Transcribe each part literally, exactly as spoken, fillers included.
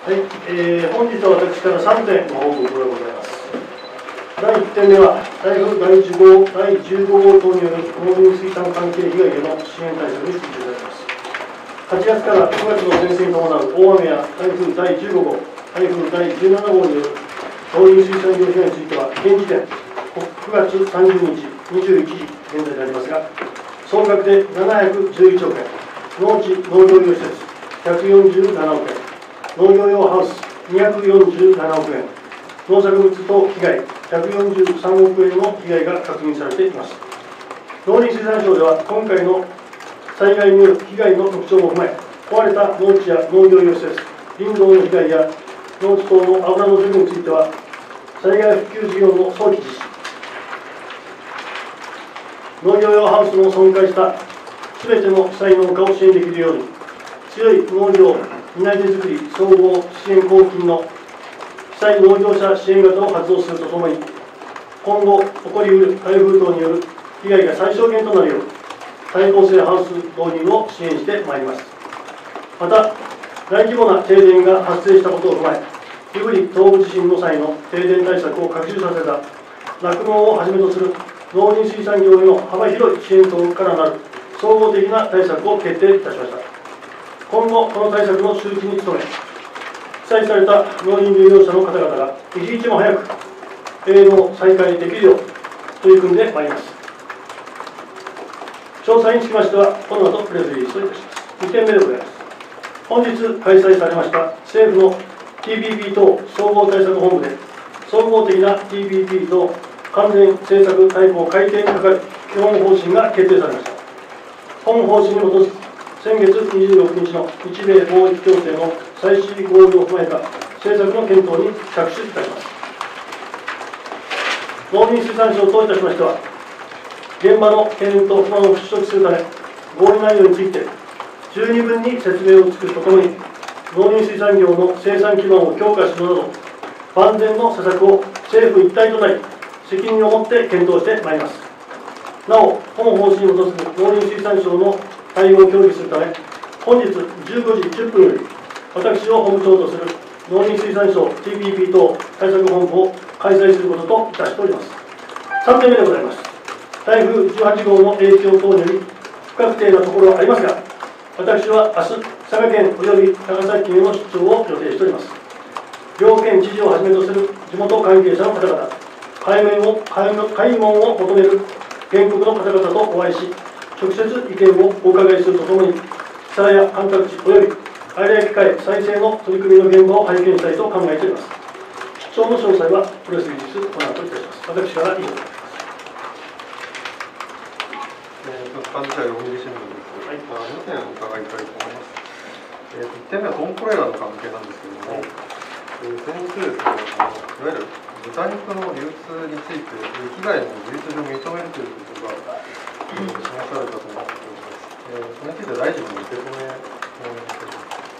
はい、えー、本日は私からさんてんご報告がございます。だいいってんめは、台風だいじゅうご号、だいじゅうご号等による農林水産関係被害への支援対策についていただきます。はちがつからくがつの前線に伴う大雨や台風だいじゅうご号、台風だいじゅうなな号による農林水産業被害については、現時点、くがつさんじゅうにちにじゅういちじ現在でありますが、総額でななひゃくじゅういちおくえん、農地農業用施設ひゃくよんじゅうななおくえん、農業用ハウスにひゃくよんじゅうななおくえん、農作物等被害ひゃくよんじゅうさんおくえんの被害が確認されています。農林水産省では、今回の災害による被害の特徴も踏まえ、壊れた農地や農業用施設、林道の被害や農地等の油の除去については、災害復旧事業の早期実施、農業用ハウスの損壊したすべての被災農家を支援できるように、強い農業担い手づくり総合支援交付金の被災農業者支援型を発動するとともに、今後起こりうる台風等による被害が最小限となるよう、耐候性ハウス導入を支援してまいります。また、大規模な停電が発生したことを踏まえ、胆振東部地震の際の停電対策を拡充させた酪農をはじめとする農林水産業への幅広い支援等からなる総合的な対策を決定いたしました。今後、この対策の周知に努め、被災された農林漁業者の方々が一日も早く営農再開できるよう取り組んでまいります。詳細につきましては、この後プレスリリースをいたします。にてんめでございます。本日開催されました政府の ティーピーピー 等総合対策本部で、総合的な ティーピーピー 等関連政策大綱改定に係る基本方針が決定されました。本方針に基づき、先月にじゅうろくにちの日米貿易協定の最終合意を踏まえた政策の検討に着手いたします。農林水産省といたしましては、現場の懸念と不満を払拭するため、合意内容について十二分に説明を尽くすとともに、農林水産業の生産基盤を強化するなど、万全の施策を政府一体となり、責任を持って検討してまいります。なお、本方針に基づく農林水産省の対応を協議するため、本日じゅうごじじゅっぷんより、私を本部長とする農林水産省 ティーピーピー 等対策本部を開催することといたしております。さんてんめでございます。台風じゅうはち号の影響等により不確定なところはありますが、私は明日、佐賀県および長崎県への出張を予定しております。両県知事をはじめとする地元関係者の方々、開門を開門を求める原告の方々とお会いし、直接意見をお伺いするとともに、被災や干拓地および有明海再生の取り組みの現場を拝見したいと考えております。出張の詳細はプレスリリースこの後いたします。私から以上です。 幹事社読売新聞です。はい、まあ、にてん伺いたいと思います。えー、いってんめはドンコレーラーの関係なんですけれども、はい、えー、先日ですね、あのいわゆる豚肉の流通について、被害の事実上認めるということが、えー、示されたと思っております。えー、それについて大臣の受け止めをお願いします。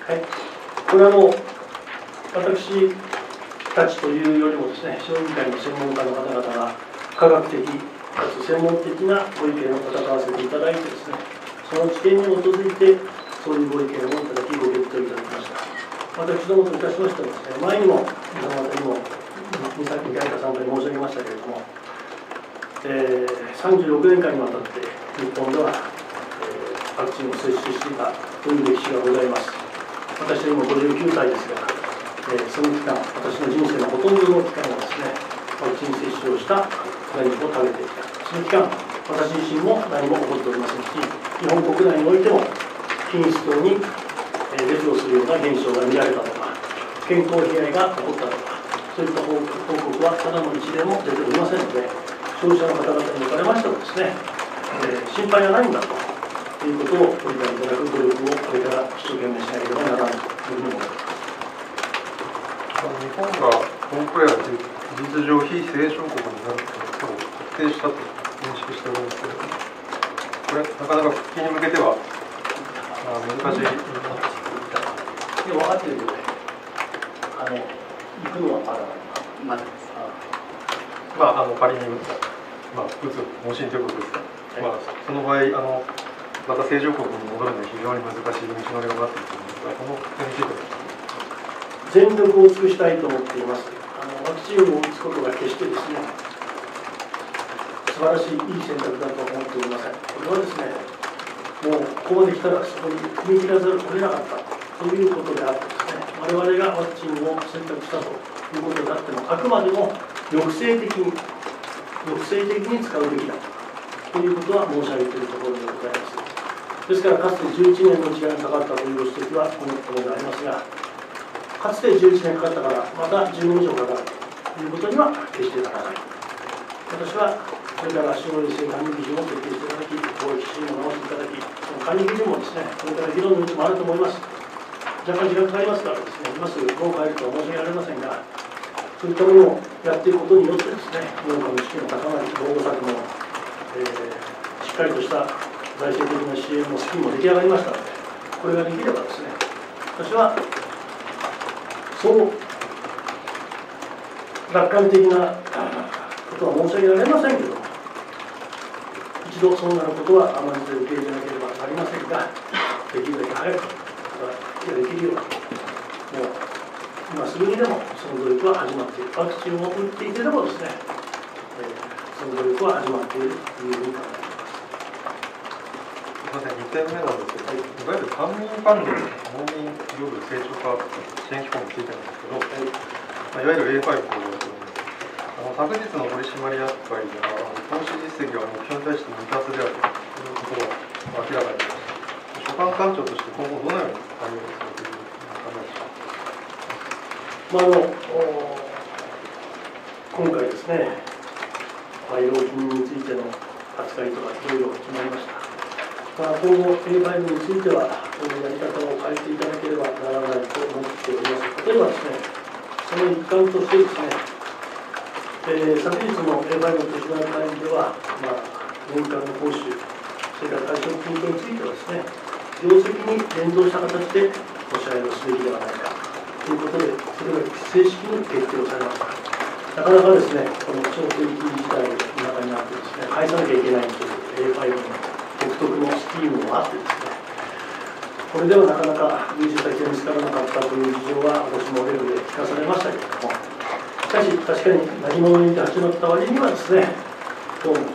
はい、これはもう、私たちというよりもですね、小児科医の専門家の方々が科学的、かつ専門的なご意見を戦わせていただいてですね、その知見に基づいて、そういうご意見をいただき、ご決定いただきました。私どもといたしましてはですね、前にも皆様方にもにかいかさんかい申し上げましたけれども、えー、さんじゅうろくねんかんにわたって日本では、えー、ワクチンを接種していたという歴史がございます。私は今ごじゅうきゅうさいですが、えー、その期間、私の人生のほとんどの期間はですね、ワクチン接種をした豚肉を食べていた。その期間、私自身も何も起こっておりませんし、日本国内においても品質等に劣をするような現象が見られたとか、健康被害が起こったとか、そういった報告はただの一例も出ておりませんので、消費者の方々におかれましてもですね、えー、心配がないんだということをご理解いただく努力をこれから一生懸命しなければならないというふうに思います。 日本がコンプレアで事実上非成長国になることを確定したと認識しておりますけれども、これ、なかなか復帰に向けては難しい。 いや、分かっているけどね、あの、行くのはまだまだです。 まあ、あの仮に、まあ、打つ方針ということですが、はい、まあ、その場合、あのまた正常国に戻るのは非常に難しい道のりが待っていると思いますが、この点については。 全力を尽くしたいと思っています。あのワクチンを打つことが決してですね、素晴らしいいい選択だと思っておりません。これはですね、もうここまで来たらそこに踏み切らざるを得なかったということであってですね、我々がワクチンを選択したということであっても、あくまでも抑制的に抑制的に使うべきだということは申し上げているところでございます。ですから、かつてじゅういちねんの時間がかかったというご指摘はごもっともでありますが、かつてじゅういちねんかかったから、またじゅうねん以上かかるということには決してならない。私はこれから省衛生管理基準を徹底していただき、貿易基準を直していただき、その管理基準もですね、これから議論の余地もあると思います。若干時間かかりますからですね、今すぐどう変えるとは申し上げられませんが、そういったものをやっていくことによってですね、農家の意識の高まり、防護策も、えー、しっかりとした財政的な支援のスキームも出来上がりましたので、これができればですね、私はそう楽観的なことは申し上げられませんけれども、一度そうなることは甘んじて受け入れなければなりませんが、できるだけ早くできるように、もう今すぐにでもその努力は始まっている、ワクチンを打っていてでもですね、えー、その努力は始まっているというふうに考えています。 すみません、にてんめなんですけど、はい、いわゆる官民ファンドの農民業務成長化支援機構についてなんですけど、はい、まあ、いわゆる エーファイブ と言われております。あの昨日の取締役会では、投資実績は目標に対して未達であるということが明らかになりました。所管官庁として今後どのように対応するという考えでしょうか。 まあ、あの今回ですね、賄賂金についての扱いとかいろいろ決まりました。まあ、今後 エーファイブ については、そのやり方を変えていただければならないと思っております。例えばですね、その一環としてですね、えー、昨日の エーファイブ の取締役会議では、まあ、年間の報酬、それから退職金等についてはですね、業績に連動した形でお支払いをすべきではないかということで、それが正式に決定をされました。なかなかですね、この長期時代の中にあってですね、返さなきゃいけないという エーファイブ の独特のスキームもあってですね、これではなかなか類似先が見つからなかったという事情は私もレベルで聞かされましたけれども、しかし確かに何者にて始まった割にはですね、どうも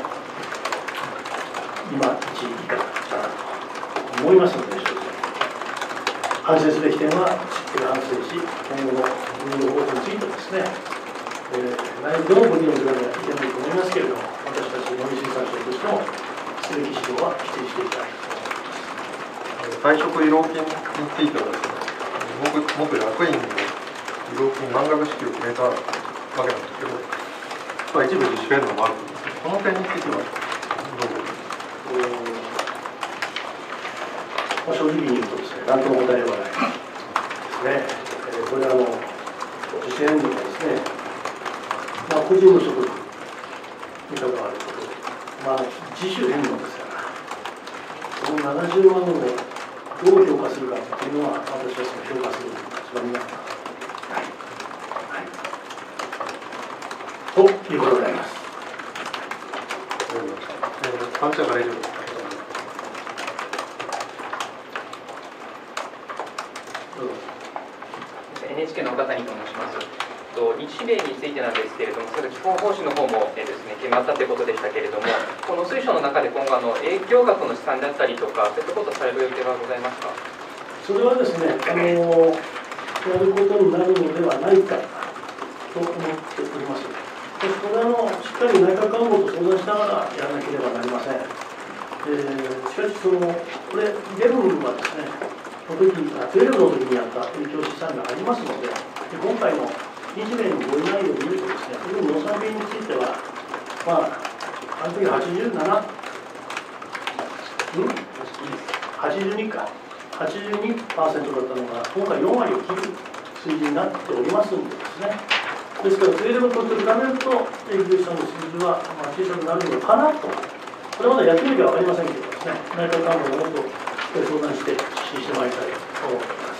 今一以下だなと思いますので、正直反省すべき点はしっかり反省し、今後の運用方法についてですね、えー、内部でもご議論するわけはいけないと思いますけれども、私たち農林水産省としてもすべき指導は否定していきたいと思います。 退職慰労金についてはですね、元役員の慰労金満額支給を決めたわけなんですけど、まあ、一部自主返納もあるとですね、この点についてはどうですか。 まあ、正直に言うとですね、何とも答えようがないですね。えー、これはあの自主返納がですね、まあ、個人の所得に関わることで、まあ、自主返納ですから、そのななじゅうまんをどう評価するかというのは、私はその評価するつもりがない。はい。ということであります。 感謝から以上です。 エヌエイチケー の岡谷と申します。日米についてなんですけれども、それ基本方針の方も、えーですね、決まったということでしたけれども、この水晶の中で今後あの影響額の試算であったりとか、そういったことをされる予定はございますか。 それはですね、あのやることになるのではないかと思っております。そしてこれはあのしっかり内閣官房と相談しながらやらなければなりません。えー、しかしその、これ、レブンはですね、その時じゅうの時にやった影響試算がありますので、で今回の日米の合意内容を見るとですね、特に農産品については、まあ、あの時はちじゅうなな、うん、はちじゅうにか、はちじゅうにパーセント だったのが、今回よん割を切る水準になっておりますのでですね、ですから、レベルと比べると、影響試算の数字は、まあ、小さくなるのかなと。これまだやってみれば分かりませんけどですね、内閣官房がもっと相談して実施してまいりたいと思っています。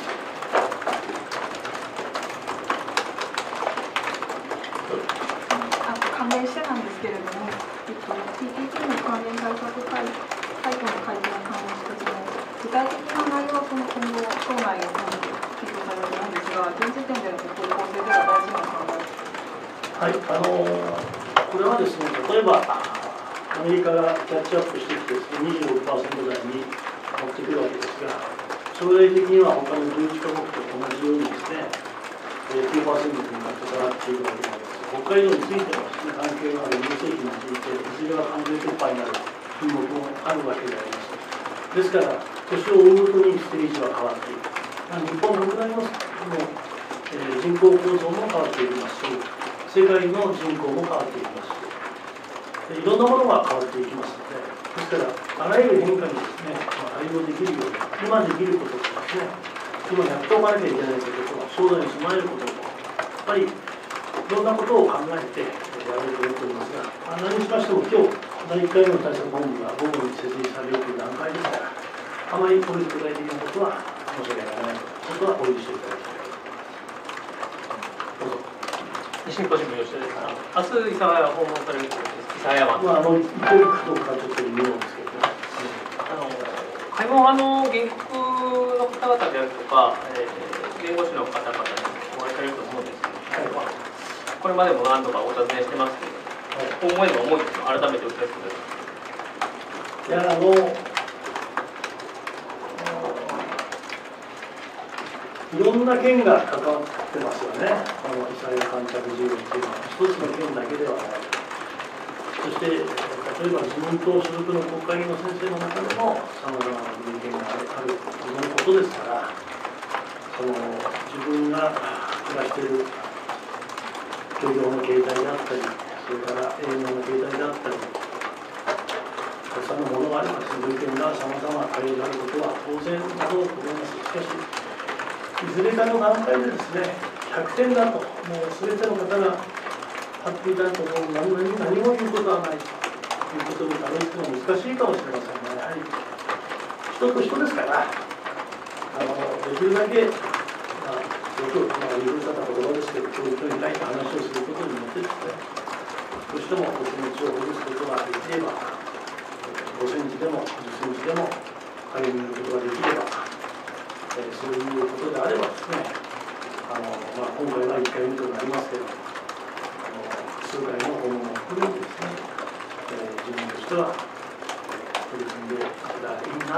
あ関連してなんですけれども、えっと、ティーティーピー の関連対策会会議の会見に関連して、その具体的な内容はその今後、省内の方で検討されるものですが現時点での方向性では大事な考えですか。 はい、あのこれはですね、例えばアメリカがキャッチアップしてきてですね、にじゅうろくパーセント 台に持ってくるわけですが、将来的には他のじゅういちカ国と同じようにですね、きゅうパーセント になって下がっていくわけなんです。北海道についてもですね、関係のある乳製品について、いずれは完全撤廃になる品目もあるわけであります。ですから、年を追うごとにステージは変わっていく。日本国内のえー、人口構造も変わっていきますし、世界の人口も変わっていきますし、いろんなものが変わっていきますので、ですから、あらゆる変化にですね、まあ、対応できるように、今できることとですね、今やっておかなきゃいけないことと、将来に備えることと、やっぱりいろんなことを考えてやられていると思いますが、まあ、何にしましても、今日、だいいっかいめの対策本部が午後に設立されるという段階ですから、あまりこういう具体的なことは申し訳ないことはお許ししていただきたい。 西日本新聞吉田です。明日、諫早訪問されるということです。諫早は。 まあ、あの、行こうかどうかちょっと微妙ですけど、ね、 あの、開門派の原告の方々であるとか、えー、弁護士の方々にお会いされると思うんですけど、はい、まあ、これまでも何度かお尋ねしてますけど、はい、今後への思いです改めてお聞かせください。 いや、あの、いろんな県が関わってますよね、この諫早観客事業っていうのは、一つの県だけではない。そして、例えば自民党所属の国会議員の先生の中でも、さまざまな意見があるということですから、その自分が暮らしている漁業の形態であったり、それから営業の形態であったり、たくさんのものがあります、ご意見がさまざま多様であることは当然だと思います。しかしいずれかの段階でですね、ひゃくてんだと、もうすべての方がはっきりだと、もう何も何も言うことはないということにたどり着くのは難しいかもしれませんが、やはり人と人ですから、あのできるだけ、まあ、よく、まあ、言う方言葉ですけど、教育に対して話をすることによってですね、どうしてもお気持ちをほぐすことができれば、ごセンチでもじゅっセンチでも励めることができれば、えー、そういうことであればですね、あのまあ、今回はいっかいめとなりますけど、あの複数回の訪問を含めてですね、えー、自分としては、えー、取り組んでいけたらいいな、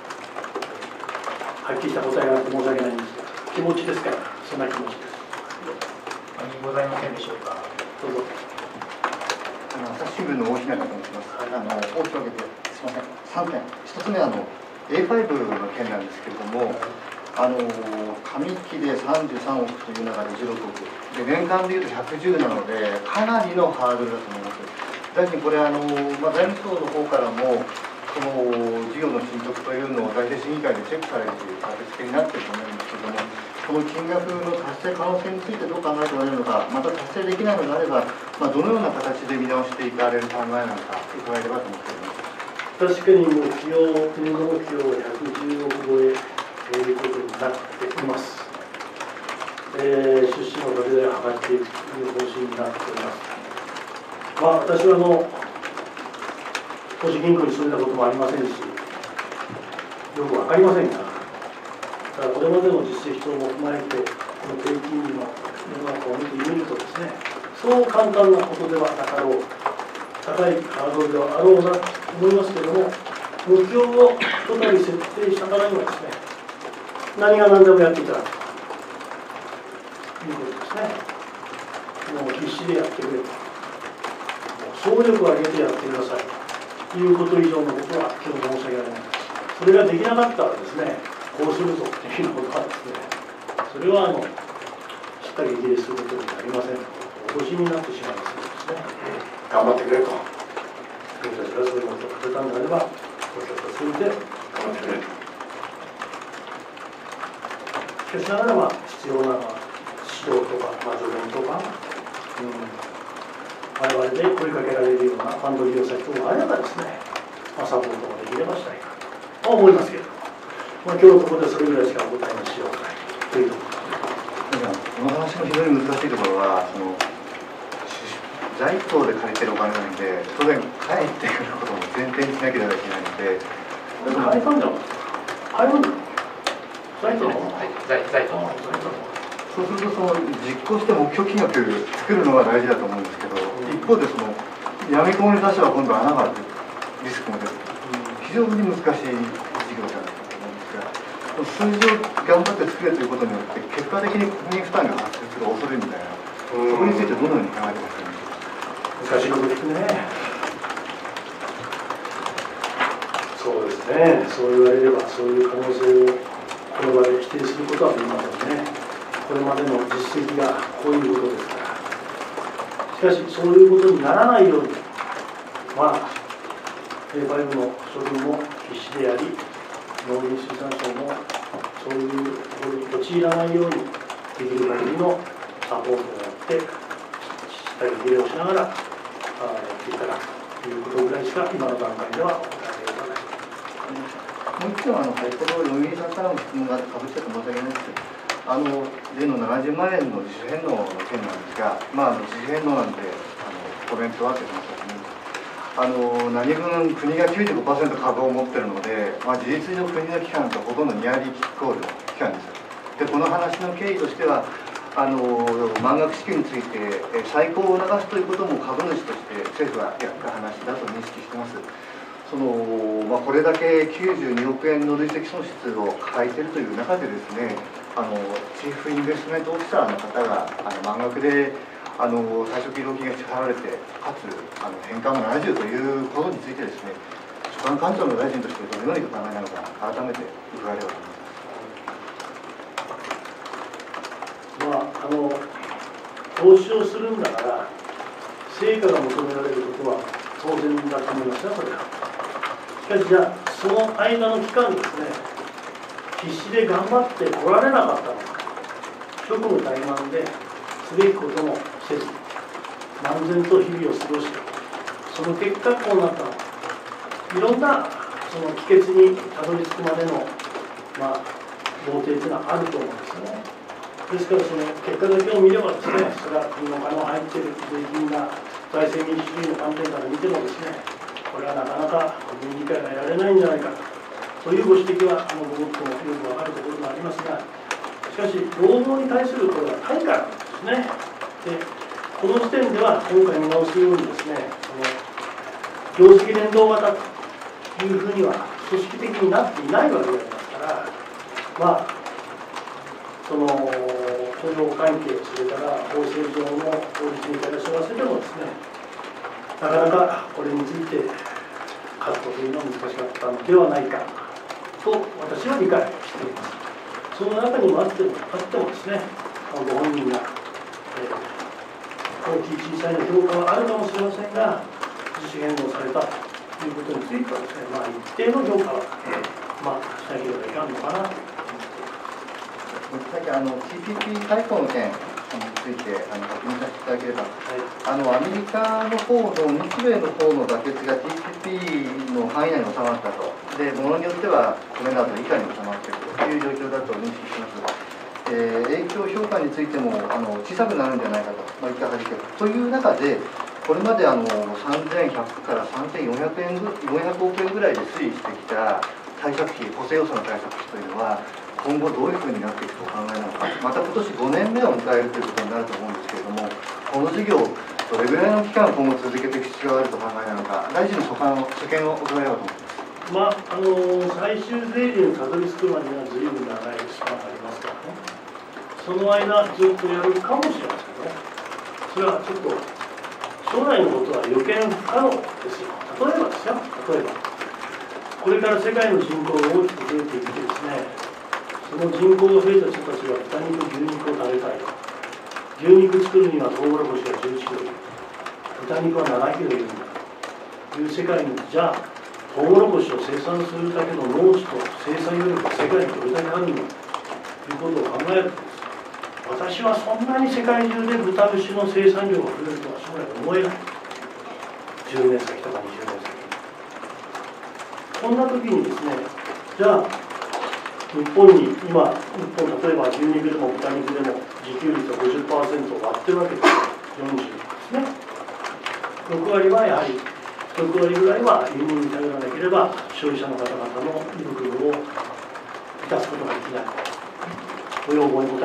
はっきりした答えがなくて申し訳ないんですが、気持ちですから、そんな気持ちです。 何もございませんでしょうか。 どうぞ。 朝日新聞の大日向と申します。あの大きく分けてすみません。さんてん。ひとつめはあの エーファイブ の件なんですけれども、あの上期でさんじゅうさんおくという中でじゅうろくおくで、年間でいうとひゃくじゅうなので、かなりのハードルだと思います。大臣、これあの、まあ、財務省の方からも、その事業の進捗というのを財政審議会でチェックされるという立て付けになっていると思うんですけれども、この金額の達成可能性についてどう考えておられるのか、また達成できないのであれば、まあ、どのような形で見直していかれる考えなのか、伺えればと思っております。 確かに目標、国の目標はひゃくじゅうおく超えということになっています。えー、出資の拡大を図っていくという方針になっております。まあ、私はあの投資銀行に住んだこともありませんし、よく分かりませんが、ただこれまでの実績等も踏まえて、この低金利の世の中を見てみるとですね、そう簡単なことではなかろう、高いハードルではあろうなと思いますけれども、目標をひとたび設定したからにはですね、何が何でもやっていただくということですね。もう必死でやってくれと、もう総力を挙げてやってくださいということ以上のことは今日申し訳ありません。それができなかったらですね、こうするぞということはですね、それはあのしっかり激励することになりません。脅しになってしまいますのでですね、頑張ってくれと、君たちがそういうことを立てたんであれば、私たちはそれで頑張ってくれと。しかしながら、まあ、必要な指導とか、まあ、助言とか、うん、我々で声かけられるようなファンド利用先等があればですね、まあ、サポートもできればしたいかと思いますけれども、まあ、今日のところでそれぐらいしかお答えのしようがないというところです。 この話の非常に難しいところは、その在庫で借りてるお金なので、当然返ってくることも前提にしなければいけないので、 返さんじゃん。返るんだ。在庫のはい、在在庫。 そうするとその実行して目標金額作るのが大事だと思うんですけど、一方でそのやみくもに出せば今度穴があるリスクも出る、非常に難しい事業じゃないかと思うんですが、数字を頑張って作れということによって結果的に国民負担が発生する恐れみたいな、そこについてどのように考えてますか。 難しいことですね。そうですね、そう言われればそういう可能性をこの場で否定することはできませんね。これまでの実績がこういうことですから。しかしそういうことにならないように、まあ エーファイブ の処分も必死であり、農林水産省もそういうところに陥らないようにできる限りのサポートをやってしっかり議論しながらやっていただくということぐらいしか今の段階ではお答えがない。 もう一度、あの先ほど読売さんからの質問がかぶっちゃって申し訳ないですけど、あの例のななじゅうまんえんの自主返納の件なんですが、まあ、あの自主返納なんであのコメントはって話だと思うんです。あの何分国が きゅうじゅうごパーセント 株を持っているので、まあ、事実上国の機関とほとんどニアリーキックオールの機関です。でこの話の経緯としては、あの満額支給について再考を促すということも株主として政府はやった話だと認識しています。そのまあ、これだけきゅうじゅうにおくえんの累積損失を抱えているという中でですね、あのチーフインベストメントオフィサーの方があの満額であの退職医療金が支払われて、かつあの返還もななじゅうということについてですね、所管官庁の大臣としてどのようにお考えなのか改めて伺えればと思います。 まあ、あの投資をするんだから成果が求められることは当然だと思いますよ、それは。しかし、じゃあその間の期間ですね、必死で頑張ってこられなかったのか、職務怠慢ですべきこともせず漫然と日々を過ごして、その結果こうなったのか、いろんなその帰結にたどり着くまでの、まあ、工程というのはあると思うんですよね。ですからその結果だけを見ればですね、それは国の金を入っている税金が財政民主主義の観点から見てもですね、これはなかなか国民理解が得られないんじゃないかというご指摘はあのごもっともよくわかるところがありますが、しかし労働に対するこれは対価なんですね。でこの時点では今回見直すようにですね、その業績連動型というふうには組織的になっていないわけでありますから、まあその雇用関係、それから法制上の法律に照らし合わせてもですね、なかなかこれについてカットというのは難しかったのではないかと私は理解しています。その中にもあってもあってもですね、ご本人が、えー、大きい小さいの評価はあるかもしれませんが、自主返納されたということについてはですね、まあ、一定の評価は、まあ、しなければいかんのかなと。 さっきあの ティーピーピー 対抗の件についてあの確認させていただければ、はい、あのアメリカの方の日米の方の妥結が ティーピーピー の範囲内に収まったと、でものによってはこれなど以下に収まっているという状況だと認識します。えー、影響評価についてもあの小さくなるんじゃないかと、まあ、いったはじけという中で、これまであのさんぜんひゃくからさんぜんよんひゃくえんよんひゃくおくえんぐらいで推移してきた対策費、補正予算の対策費というのは、今後どういうふうになっていくとお考えなのか、また今年ごねんめを迎えるということになると思うんですけれども、この事業、どれぐらいの期間、今後続けていく必要があるとお考えなのか、大臣の所感を所見を伺えればと思います。 まあ、あの最終税理にたどり着くまでには随分長い期間がありますからね、その間、ずっとやるかもしれませんね。それはちょっと、将来のことは予見不可能ですよ。例えばですよ、例えば、これから世界の人口が大きく増えていってですね、その人口が増えた人たちが豚肉、牛肉を食べたいと。牛肉作るにはトウモロコシがじゅういちキロいる。豚肉はななキロいるんだという世界に、じゃあ、トウモロコシを生産するだけの農地と生産余力が世界にどれだけあるのかということを考えるとです。私はそんなに世界中で豚牛の生産量が増えるとは将来思えない。じゅうねんさきとかにじゅうねんさき。そんな時にですね、じゃあ、日本に今、日本例えば牛肉でも豚肉でも自給率は ごじゅっパーセント 割ってるわけですよ、よんじゅうですね。ろくわりはやはり、ろくわりぐらいは輸入に頼らなければ、消費者の方々の胃袋を満たすことができない、ご要望に応えることができない。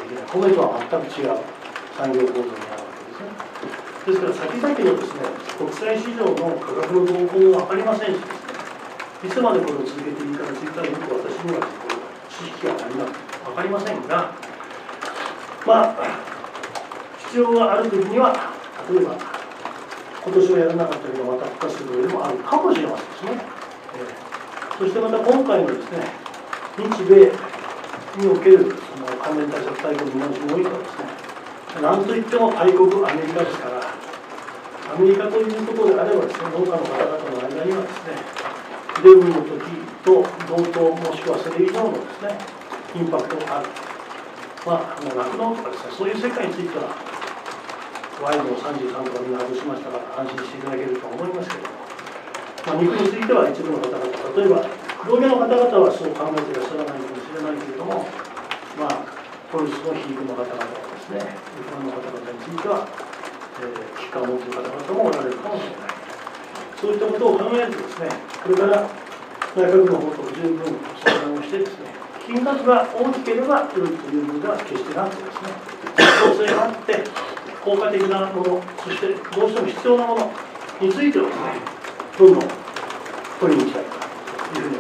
けない、米とは全く違う産業構造になるわけですね。ですから先々のですね、国際市場の価格の動向も分かりませんしですね、いつまでこれを続けていいかについてはよく私には知識があります分かりませんが、まあ必要があるときには、例えば今年はやらなかったけどまた復活する上でもあるかもしれませんですね。えー、そしてまた今回のですね、日米におけるその関連対策大国見直しにおいてはですね、なんといっても大国アメリカですから、アメリカということであればですね、農家の方々の間にはですね、デブの時と同等もしくはそれ以上のですね、インパクトがある。まあ、あの酪農とかですね、そういう世界については、ワインのさんじゅうさんとかみんな外しましたから安心していただけると思いますけれども、まあ、肉については一部の方々、例えば黒毛の方々はそう考えていらっしゃらないかもしれないけれども、まあ、トルスの皮肉の方々ですね、一般の方々については、えー、危機感を持っている方々もおられるかもしれない。そういったことを考えるとですね、これから内閣の方と十分相談をしてですね、金額が大きければ良いというのでは決してなくてですね、調整があって効果的なもの、そしてどうしても必要なものについてはですね、どんどん取りに行きたいというふうに